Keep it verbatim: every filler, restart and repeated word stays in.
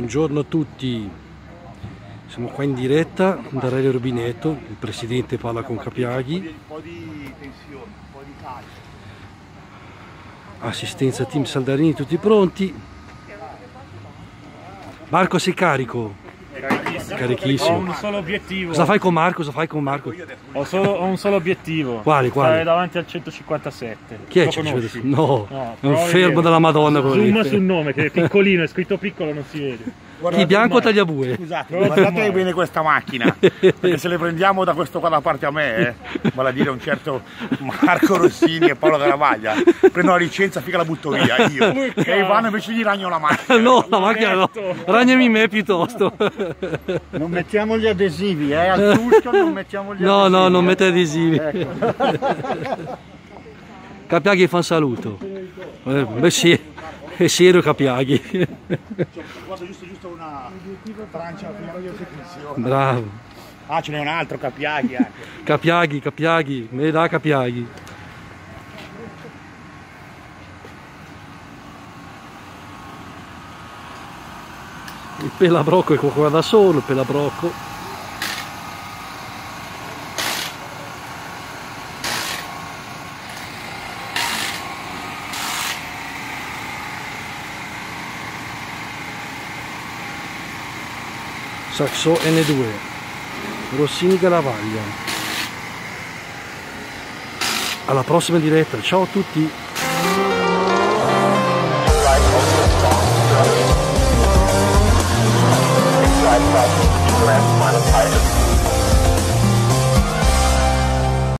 Buongiorno a tutti, siamo qua in diretta da Relio Rubinetto, il presidente parla con Capiaghi, assistenza team Saldarini tutti pronti. Marco, sei carico? Carichissimo. Carichissimo. Ho un solo obiettivo. Cosa fai con Marco? Cosa fai con Marco? Ho, solo, ho un solo obiettivo. Quale? Quale? Stare davanti al centocinquantasette. Chi è? Lo conosci? No, No, è un fermo della Madonna. Zoom sul nome, che è piccolino, è scritto piccolo, non si vede. Chi, bianco o tagliabue? Scusate, guardate bene questa macchina, perché se le prendiamo da questo qua da parte a me, eh, vale a dire un certo Marco Rossini e Paolo Garavaglia, prendo la licenza, figa la butto via io, e Ivano invece gli ragno la macchina. No, la macchina no, ragnami me piuttosto. Non mettiamo gli adesivi, eh, al Tusco non mettiamo gli no, adesivi. No, no, non mette adesivi. Ecco. Capiaghi fa un saluto. Eh, beh sì. E siero Capiaghi. Guarda, giusto giusto una Francia, bravo. Ah, ce n'è un altro Capiaghi anche. Capiaghi, Capiaghi, me ne dà Capiaghi. Il pelabrocco è qua da solo, il pelabrocco. Saxo N due, Rossini Garavaglia. Alla prossima diretta, ciao a tutti.